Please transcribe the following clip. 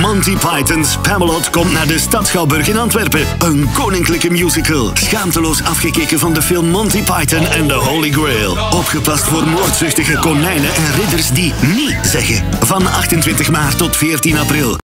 Monty Python's Spamalot komt naar de Stad Schouwburg in Antwerpen. Een koninklijke musical. Schaamteloos afgekeken van de film Monty Python en The Holy Grail. Opgepast voor moordzuchtige konijnen en ridders die niet zeggen. Van 28 maart tot 14 april.